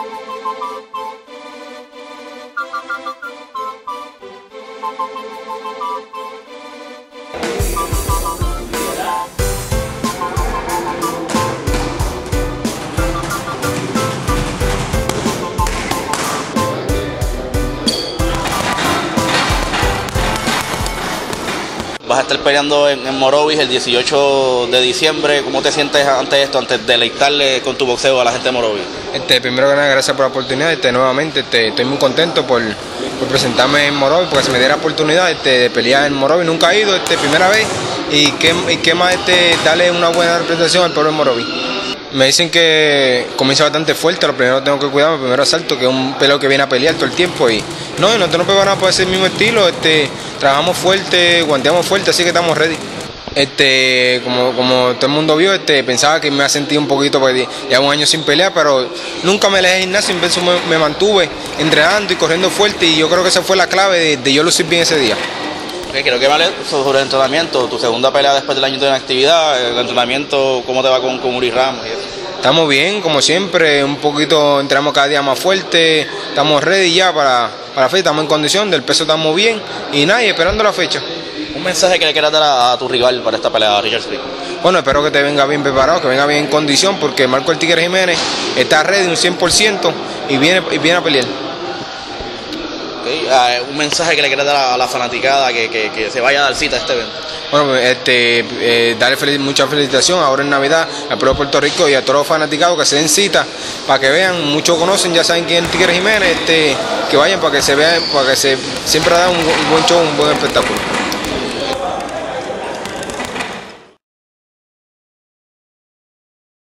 Vas a estar peleando en Morovis el 18 de diciembre. ¿Cómo te sientes ante esto, antes de deleitarle con tu boxeo a la gente de Morovis? Primero que nada, gracias por la oportunidad. Nuevamente estoy muy contento por presentarme en Morovis, porque se me diera la oportunidad de pelear en Morovis. Nunca he ido, primera vez. Y qué más darle una buena representación al pueblo de Morovis. Me dicen que comienza bastante fuerte, lo primero tengo que cuidarme, el primer asalto, que es un peleo que viene a pelear todo el tiempo. Y nosotros nos preparamos para ese mismo estilo, trabajamos fuerte, guanteamos fuerte, así que estamos ready. Como todo el mundo vio, pensaba que me había sentido un poquito, porque llevo un año sin pelear, pero nunca me alejé de gimnasio, me mantuve entrenando y corriendo fuerte, y yo creo que esa fue la clave de yo lucir bien ese día. Okay, creo que vale sobre el entrenamiento, tu segunda pelea después del año de inactividad, el entrenamiento, ¿cómo te va con Uri Ramos y eso? Estamos bien, como siempre, un poquito entrenamos cada día más fuerte, estamos ready ya para la fecha, estamos en condición, del peso estamos bien y nada, esperando la fecha. ¿Un mensaje que le quieras dar a tu rival para esta pelea, a Richard Speed? Bueno, espero que te venga bien preparado, que venga bien en condición, porque Marco el Tigre Jiménez está ready un 100% y viene a pelear. Okay. Un mensaje que le quieras dar a la fanaticada que se vaya a dar cita a este evento. Bueno, darle mucha felicitación ahora en Navidad al pueblo de Puerto Rico y a todos los fanaticados que se den cita para que vean, muchos conocen, ya saben quién es el Tigre Jiménez, que vayan para que se vean, para que siempre da un buen show, un buen espectáculo.